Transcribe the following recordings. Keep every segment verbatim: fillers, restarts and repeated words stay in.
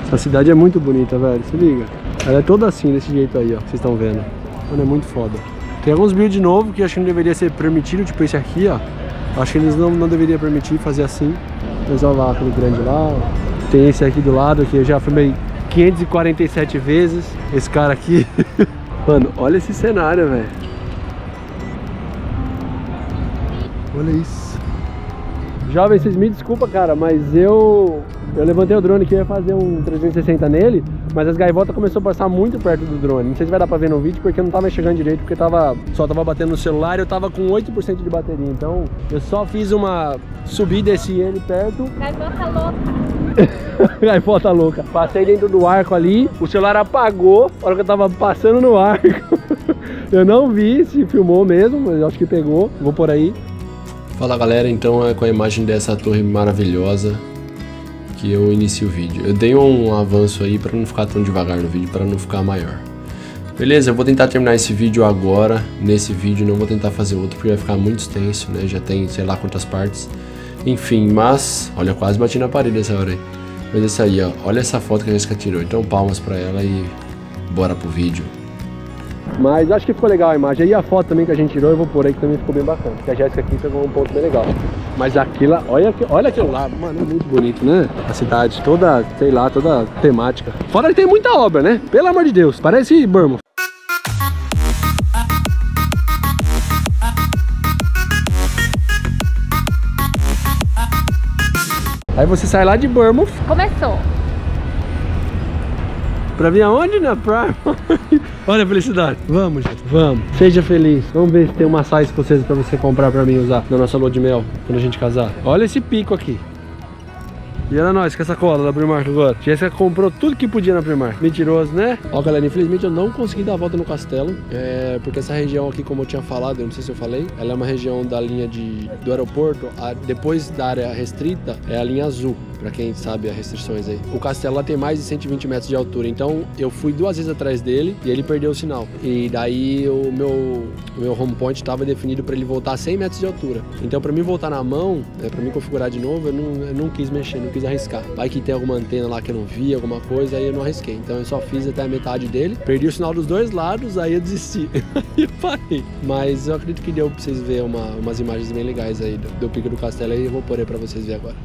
Essa cidade é muito bonita, velho, se liga. Ela é toda assim, desse jeito aí, ó, vocês estão vendo. Mano, é muito foda. Tem alguns builds novos que acho que não deveria ser permitido, tipo esse aqui, ó. Acho que eles não, não deveriam permitir fazer assim. Mas olha lá, aquele grande lá, ó. Tem esse aqui do lado, que eu já filmei quinhentas e quarenta e sete vezes. Esse cara aqui. Mano, olha esse cenário, velho. Olha isso. Jovem, vocês me desculpam, cara, mas eu... Eu levantei o drone aqui e ia fazer um trezentos e sessenta nele, mas as gaivotas começaram a passar muito perto do drone. Não sei se vai dar pra ver no vídeo, porque eu não tava enxergando direito, porque tava, só tava batendo no celular e eu tava com oito por cento de bateria. Então, eu só fiz uma subida e desci ele perto. Gaivota louca. Gaivota louca. Passei dentro do arco ali, o celular apagou na hora que eu tava passando no arco. Eu não vi se filmou mesmo, mas eu acho que pegou. Vou por aí. Fala, galera, então é com a imagem dessa torre maravilhosa que eu inicio o vídeo. Eu dei um avanço aí para não ficar tão devagar no vídeo, para não ficar maior. Beleza, eu vou tentar terminar esse vídeo agora, nesse vídeo, não vou tentar fazer outro porque vai ficar muito extenso, né? Já tem sei lá quantas partes. Enfim, mas... Olha, quase bati na parede essa hora aí. Mas essa aí, ó, olha essa foto que a Jéssica tirou. Então palmas pra ela e bora pro vídeo. Mas acho que ficou legal a imagem. E a foto também que a gente tirou, eu vou pôr aí que também ficou bem bacana. Porque a Jéssica aqui pegou um ponto bem legal. Mas aquilo, olha, olha aquilo lá, mano, é muito bonito, né? A cidade toda, sei lá, toda temática. Fora que tem muita obra, né? Pelo amor de Deus, parece Bournemouth. Aí você sai lá de Bournemouth. Começou. Pra vir aonde? Na praia? Olha a felicidade. Vamos, gente. Vamos. Seja feliz. Vamos ver se tem uma saia escocesa pra você comprar pra mim usar na nossa lua de mel, quando a gente casar. Olha esse pico aqui. E olha nós com essa cola da Primark agora. Jéssica comprou tudo que podia na Primark. Mentiroso, né? Ó, galera, infelizmente eu não consegui dar a volta no castelo. É, porque essa região aqui, como eu tinha falado, eu não sei se eu falei, ela é uma região da linha de, do aeroporto. A, depois da área restrita, é a linha azul. Pra quem sabe as restrições aí. O castelo lá tem mais de cento e vinte metros de altura. Então eu fui duas vezes atrás dele e ele perdeu o sinal. E daí o meu, o meu home point estava definido para ele voltar a cem metros de altura. Então pra mim voltar na mão, né, pra mim configurar de novo, eu não, eu não quis mexer, não quis arriscar. Vai que tem alguma antena lá que eu não vi, alguma coisa, aí eu não arrisquei. Então eu só fiz até a metade dele. Perdi o sinal dos dois lados, aí eu desisti. Aí eu parei. Mas eu acredito que deu pra vocês verem uma, umas imagens bem legais aí do, do pico do castelo aí. Eu vou pôr aí pra vocês verem agora.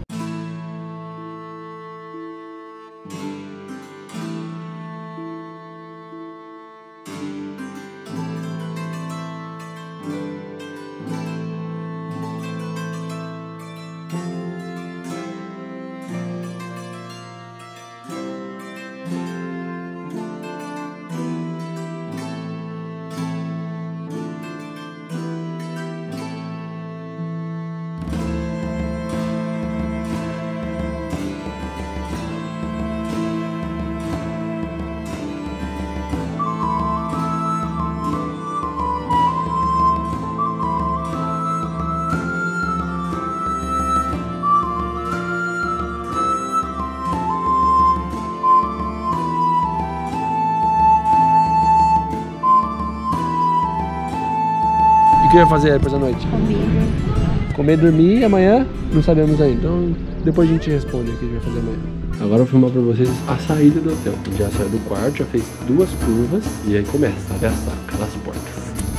O que eu ia fazer depois da noite? Comer. Comer, dormir e amanhã não sabemos ainda. Então depois a gente responde o que a gente vai fazer amanhã. Agora eu vou filmar pra vocês a saída do hotel. A gente já saiu do quarto, já fez duas curvas e aí começa a ver a saca das portas.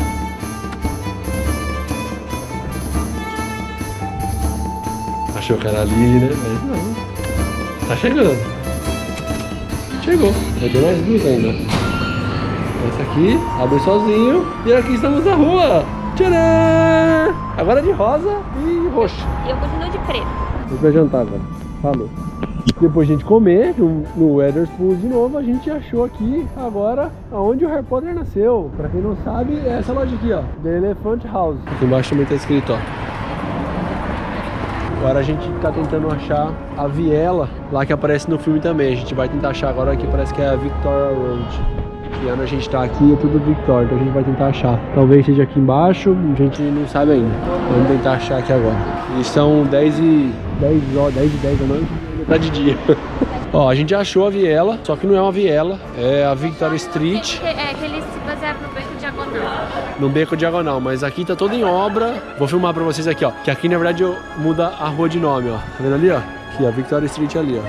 Achou que era ali, né? Mas não. Tá chegando. Chegou. Vai ter mais duas ainda. Essa aqui abre sozinho e aqui estamos na rua. Tcharam! Agora de rosa e roxo. E eu continuo de preto. A gente vai jantar agora. Falou. Depois de a gente comer no, no Wetherspoons de novo, a gente achou aqui agora aonde o Harry Potter nasceu. Pra quem não sabe, é essa loja aqui, ó. The Elephant House. Aqui embaixo também tá escrito, ó. Agora a gente tá tentando achar a viela lá que aparece no filme também. A gente vai tentar achar agora aqui, parece que é a Victoria Road. E onde a gente tá aqui é tudo Victoria, então a gente vai tentar achar. Talvez seja aqui embaixo, a gente não sabe ainda. Vamos tentar achar aqui agora. E são dez e dez da noite, ainda tá de dia. Ó, a gente achou a viela, só que não é uma viela, é a Victoria Street. É que eles se basearam no beco diagonal. No beco diagonal, mas aqui tá todo em obra. Vou filmar pra vocês aqui, ó. Que aqui na verdade muda a rua de nome, ó. Tá vendo ali, ó? Aqui, a Victoria Street ali, ó.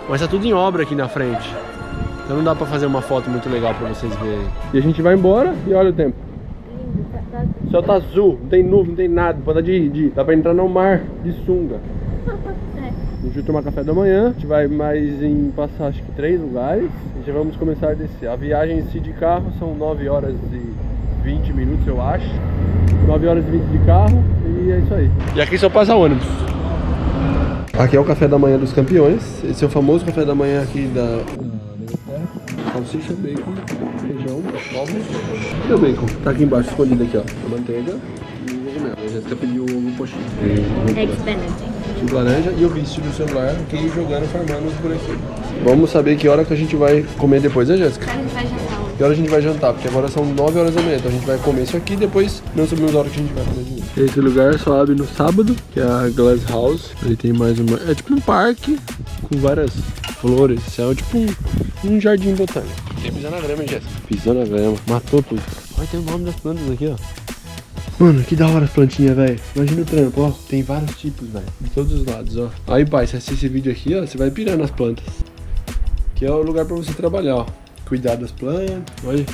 Mas tá tudo em obra aqui na frente. Então não dá pra fazer uma foto muito legal pra vocês verem. E a gente vai embora e olha o tempo. O céu tá azul, não tem nuvem, não tem nada. Pode dar de, de, dá pra entrar no mar de sunga. A gente vai tomar café da manhã. A gente vai mais em passar acho que três lugares. E já vamos começar a descer. A viagem em si de carro são nove horas e vinte minutos, eu acho. nove horas e vinte de carro e é isso aí. E aqui só passa ônibus. Aqui é o café da manhã dos campeões. Esse é o famoso café da manhã aqui da... salsicha, bacon, feijão, ovos. Cadê o bacon? Tá aqui embaixo, escondido aqui, ó. A manteiga e o ovo mel. A Jéssica pediu o ovo pochino. Eggs Benedict. Suco laranja e o vício do celular aqui jogando, farmando por aqui. Vamos saber que hora que a gente vai comer depois, né, Jéssica? A gente vai jantar hoje. Que hora a gente vai jantar? Porque agora são nove horas da manhã, então a gente vai comer isso aqui e depois não sabemos a hora que a gente vai comer de novo. Esse lugar só abre no sábado, que é a Glass House. Ali tem mais uma... é tipo um parque com várias flores. É tipo um, um jardim botânico. Tem pisar na grama, hein, Jéssica? Pisou na grama, matou tudo. Olha, tem o nome das plantas aqui, ó. Mano, que da hora as plantinhas, velho. Imagina o trampo, ó. Tem vários tipos, velho. De todos os lados, ó. Aí, pai, se assistir esse vídeo aqui, ó, você vai pirar nas plantas. Que é o lugar pra você trabalhar, ó. Cuidar das plantas, olha.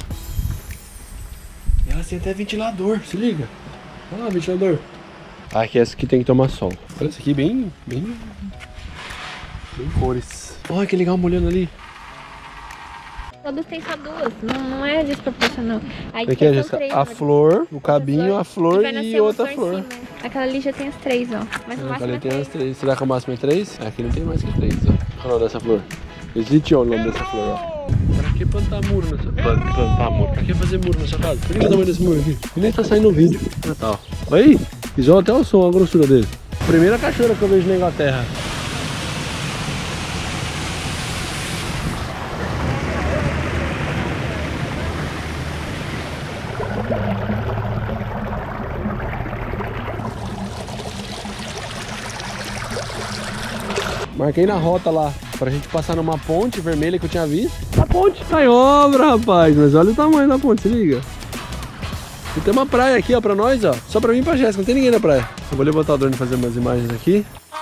E elas têm até ventilador, se liga. Olha lá, ventilador. Ah, aqui é essa que tem que tomar sol. Olha essa aqui, bem, bem... bem cores. Olha que legal, molhando ali. Todos tem só duas, não, não é desproporcional. Aí Aqui é são três, a né? flor, o cabinho, a flor vai nascer e uma outra só em flor. cima. Aquela ali já tem as três, ó. Mas o Ah, máximo ali é tem três. as três. Será que o máximo é três? Aqui não tem mais que três, ó. Qual é o nome dessa flor? Existe o nome dessa flor, ó. Pra que plantar muro nessa... Plantar, plantar muro? Pra que fazer muro nessa casa? Por que o tamanho desse muro aqui? E nem tá saindo no vídeo. Ah, tá, ó. Olha aí. Pisou até o som, a grossura dele. Primeira cachoeira que eu vejo na Inglaterra. Marquei na rota lá, pra gente passar numa ponte vermelha que eu tinha visto. A ponte tá em obra, rapaz, mas olha o tamanho da ponte, se liga. E tem uma praia aqui, ó, pra nós, ó. Só pra mim e pra Jéssica, não tem ninguém na praia. Eu vou levantar o drone e fazer umas imagens aqui.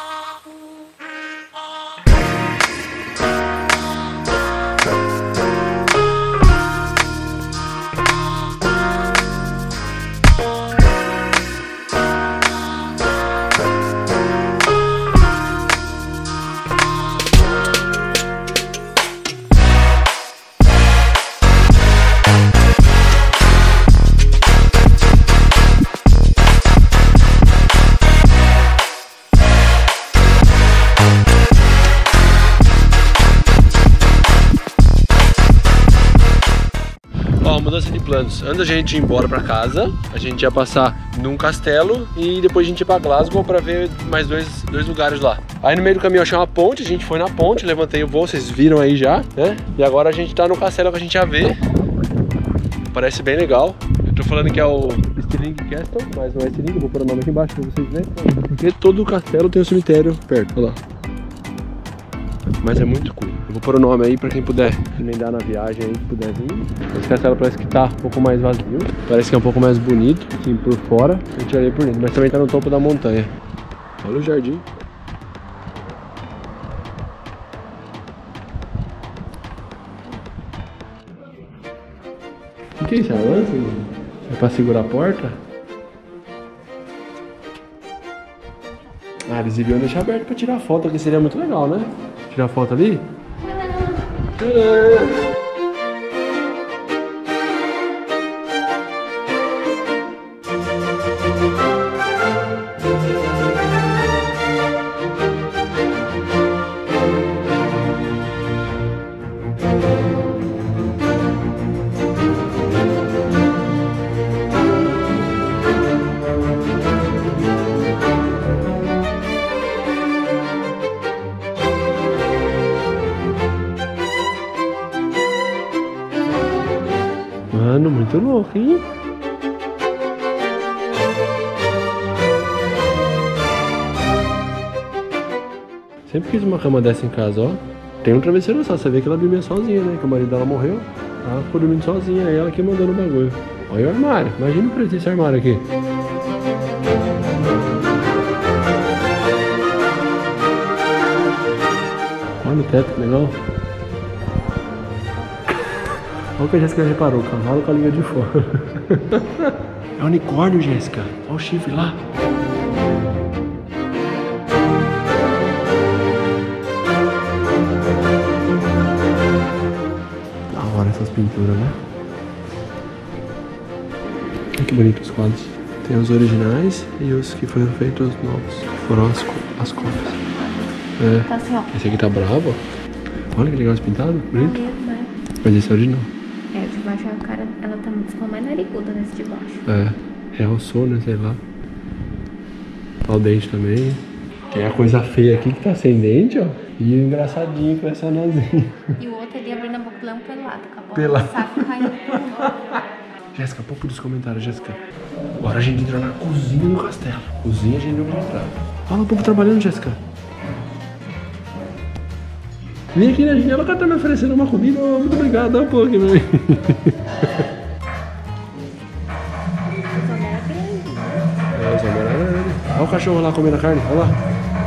Ó, mudança de planos. Antes da gente ir embora pra casa, a gente ia passar num castelo e depois a gente ia pra Glasgow pra ver mais dois, dois lugares lá. Aí no meio do caminho eu achei uma ponte, a gente foi na ponte, levantei o voo, vocês viram aí já, né? E agora a gente tá no castelo que a gente ia ver. Parece bem legal. Eu tô falando que é o Stirling Castle, mas não é Stirling, eu vou pôr o nome aqui embaixo pra vocês verem. Porque todo o castelo tem um cemitério perto, olha lá. Mas é muito cool. Eu vou pôr o nome aí pra quem puder emendar na viagem aí, que puder vir. Esse castelo parece que tá um pouco mais vazio. Parece que é um pouco mais bonito, assim, por fora. A gente olha por dentro, mas também tá no topo da montanha. Olha o jardim. O que é isso? É lança? É pra segurar a porta? Ah, eles deviam deixar aberto pra tirar foto, que seria muito legal, né? Tirar foto ali? Mano, muito louco, hein? Sempre quis uma cama dessa em casa, ó. Tem um travesseiro só, você vê que ela dormia sozinha, né? Que o marido dela morreu. Ela ficou dormindo sozinha, aí ela que mandou no bagulho. Olha o armário, imagina o preço desse armário aqui. Mano, teto, que legal. Olha o que a Jéssica reparou, cavalo com a língua de fora. É unicórnio, Jéssica. Olha o chifre lá. Da hora essas pinturas, né? Olha que bonitos os quadros. Tem os originais e os que foram feitos novos. Que foram as, as cópias. É. Tá assim, ó. Esse aqui tá bravo, ó. Olha que legal esse pintado. Bonito. Mesmo, é. Mas esse é original. É, de baixo a cara, ela tá ficou mais nariguda nesse de baixo. É. Realçou, né? Sei lá. Olha o dente também. Tem a coisa feia aqui que tá sem dente, ó. E o engraçadinho com essa nazinha. E o outro ali abrindo a boca leão pelado. Acabou Pelado. o saco caindo pro mundo. Jéssica, pouco dos comentários, Jéssica. Agora a gente entra na cozinha do castelo. Cozinha a gente não vai entrar. Olha o povo trabalhando, Jéssica. Vem aqui na janela que ela tá me oferecendo uma comida. Oh, muito obrigado, dá um pouco aqui, meu amigo. É, os amarelados. Olha o cachorro lá comendo a carne, olha lá.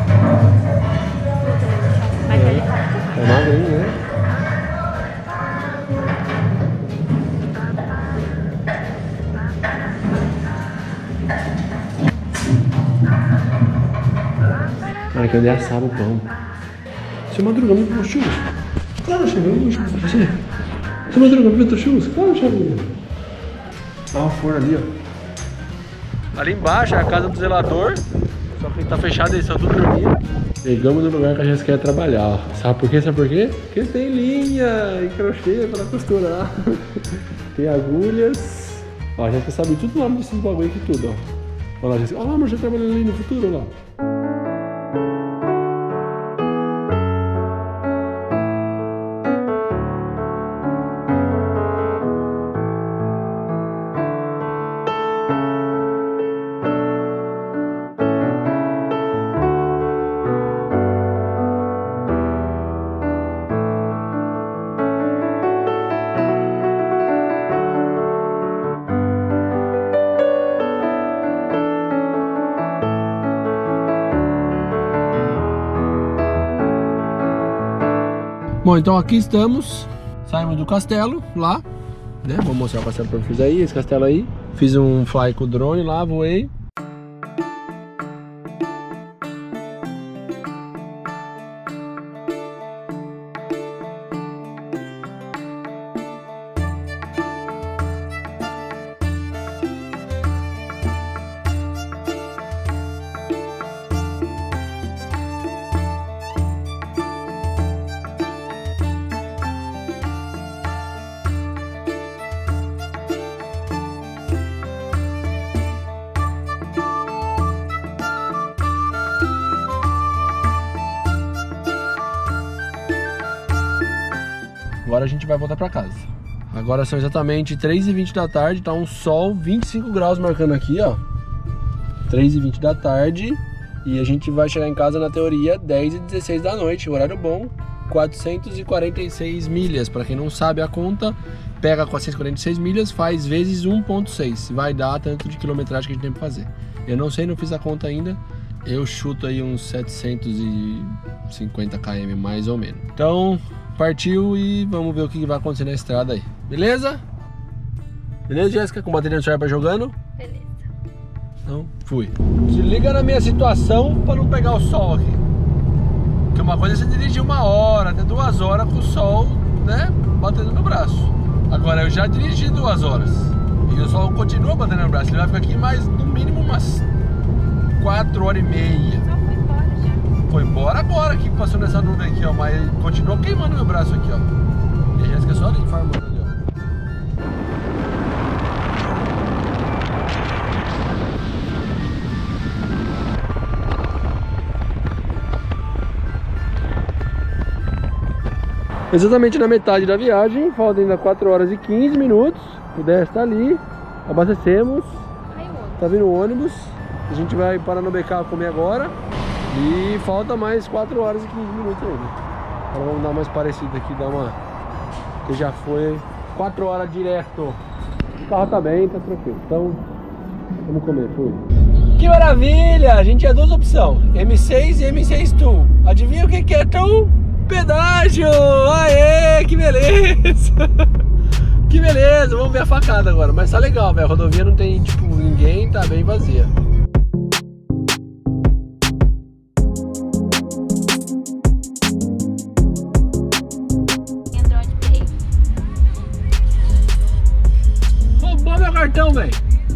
Mas ele tá. É magrinho, né? Cara, que eu dei assar o pão. Seu Madruga, me pôr churros? Claro, Xavier, eu vou churros pra você. Seu Madruga, me pôr churros? Claro, Xavier. Olha o forno ali, ó. Ali embaixo é a casa do zelador. Só que tá fechado, eles estão tudo dormindo. Chegamos no lugar que a gente quer trabalhar, ó. Sabe por quê? Sabe por quê? Porque tem linha e crochê pra costurar. Tem agulhas. Ó, a gente sabe tudo o nome desses bagulho aqui, tudo, ó. Olha lá, Jéssica. Olha lá, mas já trabalhando ali no futuro, olha lá. Bom, então aqui estamos, saímos do castelo, lá, né, vou mostrar o castelo pra vocês aí, esse castelo aí. Fiz um fly com o drone lá, voei. Agora a gente vai voltar pra casa. Agora são exatamente três e vinte da tarde, tá um sol, vinte e cinco graus marcando aqui, ó. três e vinte da tarde. E a gente vai chegar em casa, na teoria, dez e dezesseis da noite, horário bom. quatrocentas e quarenta e seis milhas, pra quem não sabe a conta, pega quatrocentas e quarenta e seis milhas, faz vezes um ponto seis. Vai dar tanto de quilometragem que a gente tem pra fazer. Eu não sei, não fiz a conta ainda. Eu chuto aí uns setecentos e cinquenta quilômetros, mais ou menos. Então, partiu e vamos ver o que vai acontecer na estrada aí. Beleza? Beleza, Jéssica? Com bateria no celular jogando? Beleza. Então, fui. Se liga na minha situação pra não pegar o sol aqui. Porque uma coisa é você dirigir uma hora, até duas horas com o sol, né, batendo no braço. Agora, eu já dirigi duas horas e o sol continua batendo no braço. Ele vai ficar aqui mais, no mínimo, umas quatro horas e meia. Só foi embora já. Foi embora agora que passou nessa nuvem aqui, ó. Mas continuou queimando meu braço aqui, ó. E a Jéssica só ali farmando ali, ó. Exatamente na metade da viagem, falta ainda quatro horas e quinze minutos. O dez está ali, abastecemos. Tá vindo o ônibus. A gente vai parar no B K comer agora. E falta mais quatro horas e quinze minutos ainda. Agora vamos dar mais parecido aqui, dar uma... que já foi quatro horas direto. O carro tá bem, tá tranquilo. Então, vamos comer, fui. Que maravilha! A gente tinha duas opções, M seis e M seis Tool. Adivinha o que que é Tool? pedágio! Aê, que beleza! Que beleza, vamos ver a facada agora. Mas tá legal, velho. A rodovia não tem, tipo, ninguém, tá bem vazia. Android Pay. Roubou meu cartão, velho.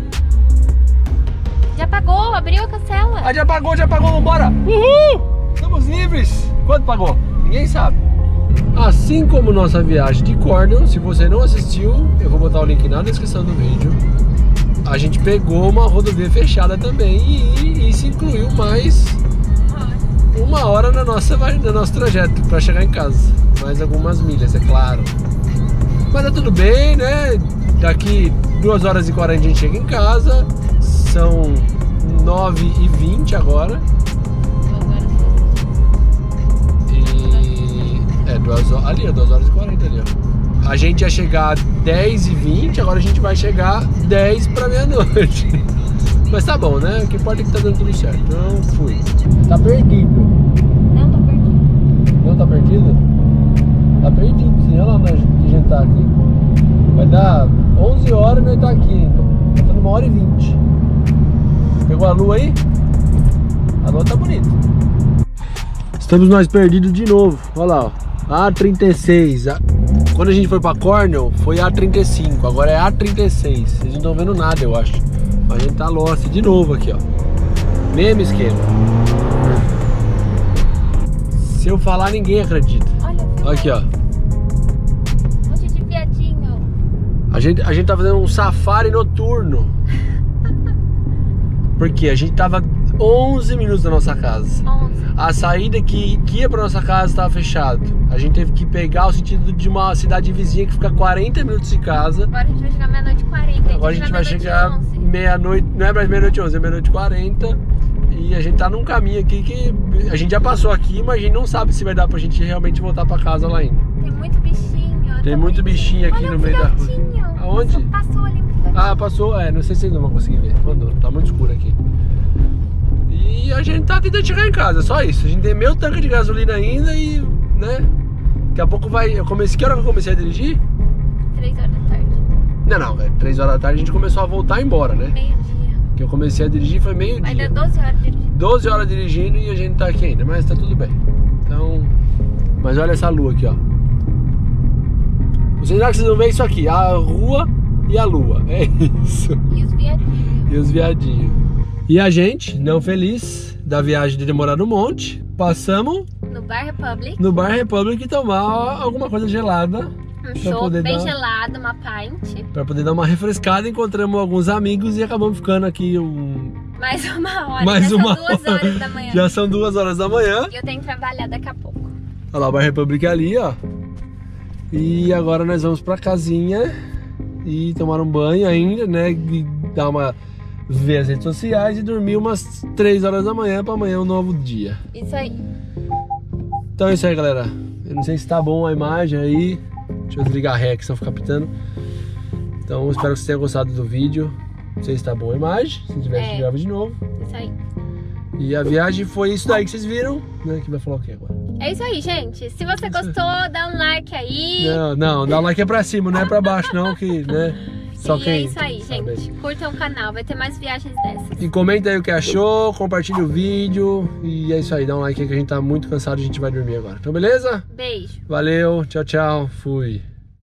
Já pagou, abriu a cancela. Ah, já pagou, já pagou, vambora! Uhul! Estamos livres! Quanto pagou? Ninguém sabe. Assim como nossa viagem de Cornwall, se você não assistiu, eu vou botar o link na descrição do vídeo. A gente pegou uma rodovia fechada também e isso incluiu mais uma hora na nossa, no nosso trajeto para chegar em casa. Mais algumas milhas, é claro. Mas tá tudo bem, né? Daqui duas horas e quarenta a gente chega em casa. São nove e vinte agora. É, duas horas, ali, duas horas e quarenta ali, ó. A gente ia chegar dez e vinte, agora a gente vai chegar dez pra meia-noite. Mas tá bom, né? O que importa é que tá dando tudo certo. Então, fui. Tá perdido. Não tô perdido. Não tá perdido? Tá perdido, sim. Olha lá onde a gente tá aqui. Vai dar onze horas e nós tá aqui, então. Tá dando uma hora e vinte. Pegou a lua aí? A lua tá bonita. Estamos nós perdidos de novo. Olha lá, ó. A trinta e seis. Quando a gente foi pra Cornwall, foi A trinta e cinco. Agora é A trinta e seis. Vocês não estão vendo nada, eu acho. Mas a gente tá lost de novo aqui, ó. Mesmo esquema. Se eu falar, ninguém acredita. Olha, viu? Aqui, ó. Um monte de viadinho. A gente, a gente tá fazendo um safari noturno. Porque a gente tava onze minutos da nossa casa. onze. A saída que, que ia pra nossa casa estava fechada. A gente teve que pegar o sentido de uma cidade vizinha que fica quarenta minutos de casa. Agora a gente vai chegar meia-noite e quarenta. Agora a gente vai chegar meia-noite, não é mais meia-noite e onze, é meia-noite e quarenta. E a gente tá num caminho aqui que a gente já passou aqui, mas a gente não sabe se vai dar pra gente realmente voltar pra casa lá ainda. Tem muito bichinho. Tem muito bichinho aqui. Olha, no meio da rua. Aonde? Passou ali um filhotinho. Ah, passou, é, não sei se vocês não vão conseguir ver. Mandou, tá muito escuro aqui. E a gente tá tentando chegar em casa, só isso. A gente tem meio tanque de gasolina ainda e, né? Daqui a pouco vai. Eu comecei. Que hora que eu comecei a dirigir? três horas da tarde. Não, não, velho. três horas da tarde a gente começou a voltar embora, né? Meio-dia. Que eu comecei a dirigir foi meio-dia. Vai dar doze horas dirigindo. doze horas dirigindo e a gente tá aqui ainda, mas tá tudo bem. Então. Mas olha essa lua aqui, ó. Vocês acham que vocês vão ver isso aqui? A rua e a lua. É isso. E os viadinhos. E os viadinhos. E a gente, não feliz da viagem de demorar no monte, passamos no Bar Republic. No Bar Republic tomar alguma coisa gelada. Um chopp bem dar, gelado, uma pint. Pra poder dar uma refrescada, encontramos alguns amigos e acabamos ficando aqui um... Mais uma hora, Mais já uma são duas hora. horas da manhã. Já são duas horas da manhã. E eu tenho que trabalhar daqui a pouco. Olha lá o Bar Republic ali, ó. E agora nós vamos pra casinha e tomar um banho ainda, né? E dar uma... ver as redes sociais e dormir umas três horas da manhã para amanhã um novo dia. Isso aí. Então é isso aí, galera. Eu não sei se tá bom a imagem aí. Deixa eu desligar a ré aqui, senão ficar pitando. Então espero que vocês tenham gostado do vídeo. Não sei se tá bom a imagem. Se tiver, é. grava de novo. Isso aí. E a viagem foi isso daí que vocês viram, né? Que vai falar o que agora? É isso aí, gente. Se você gostou, dá um like aí. Não, não, dá um like é pra cima, não é pra baixo não, que, né? Só e quem é isso aí, sabe. gente. Curtam o canal, vai ter mais viagens dessas. E comenta aí o que achou, compartilha o vídeo. E é isso aí, dá um like aí que a gente tá muito cansado e a gente vai dormir agora. Então beleza? Beijo. Valeu, tchau, tchau, fui.